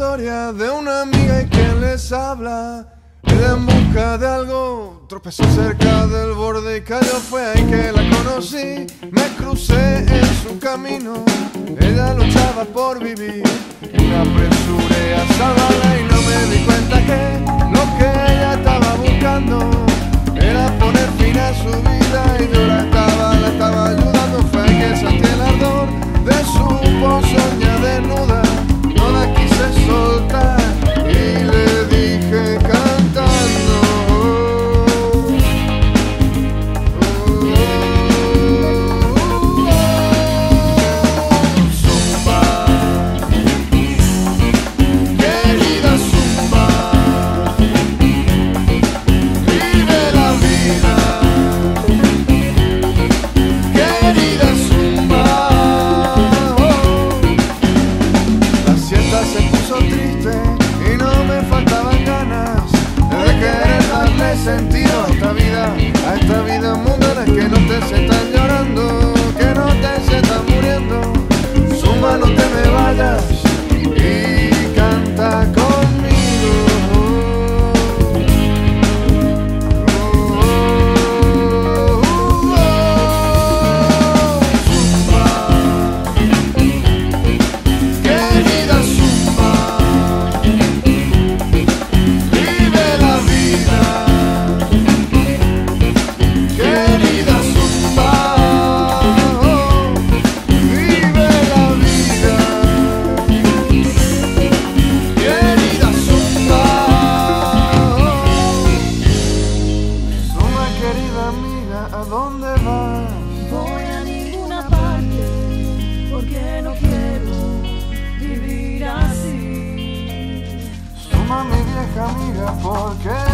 historia de una amiga y quien les habla. Ella en busca de algo tropezó cerca del borde y cayó. Fue ahí que la conocí, me crucé en su camino. Ella luchaba por vivir y me apresuré a salvarla y no me di cuenta que lo que ella estaba buscando era poner fin a su vida y yo la estaba ayudando. Fue ahí que sentí el ardor de su ponzoña desnuda. No la quise soltar y le dije cantando: Zumba, querida Zumba, vive la vida, querida Zumba. La siesta se puso triste y no me faltaban ganas de querer darle sentido a esta vida mundana. Que no te sientas llorando, que no te sientas muriendo. Zumba, no te me vayas y canta conmigo. Zumba, querida Zumba, vive la vida, querida Zumba, vive la vida, querida Zumba. Zumba, querida amiga, ¿a dónde vas? Voy a ninguna parte porque no quiero vivir así. Zumba, mi vieja amiga, ¿por qué?